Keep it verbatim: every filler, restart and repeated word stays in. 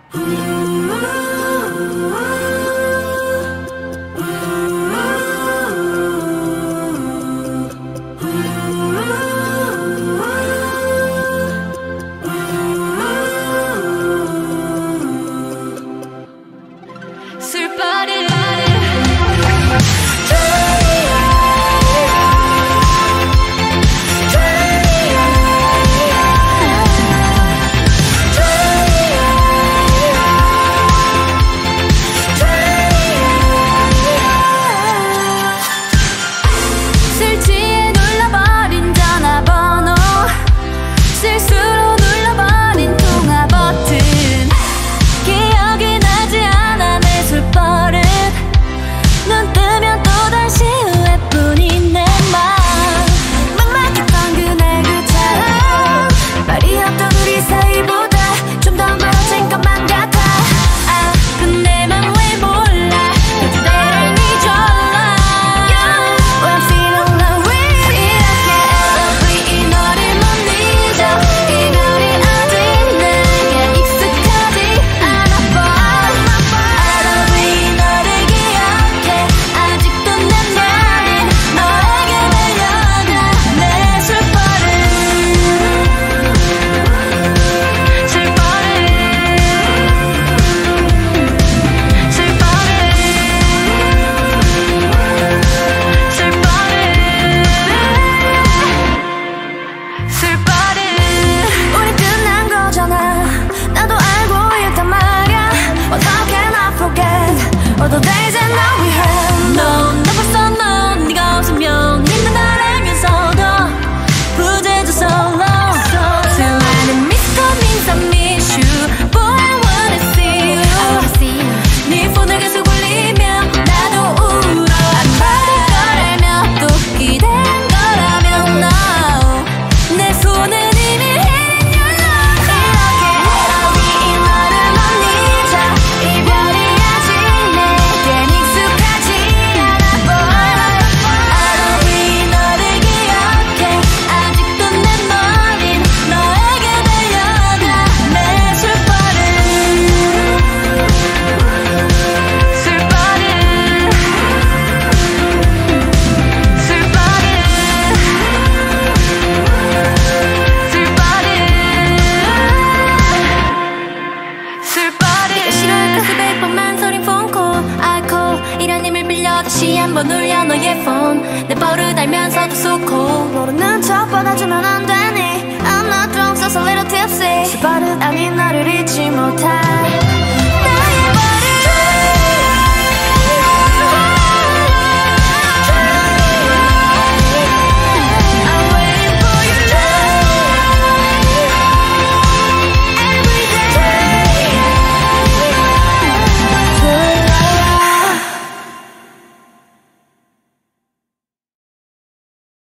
All the days and now we have 넌 나 벌써 넌 네가 없으면 힘든 날 알면서도 부재져서 low 수많은 miscomings I miss you Boy I wanna see you, I wanna see you. 네 폰을 계속 울리면 나도 울어 안 받을 걸 알면 또 기댄 거라면 no 내 손은 이미 in your love 이렇게 애로이 너를 못 잊어 이별이 다시 한번 울려 너의 폰 내 버릇 알면서도 좋고 모르는 척 받아주면 안 되니 I'm not drunk, just a little tipsy 그 버릇 아닌 너를 잊지 못해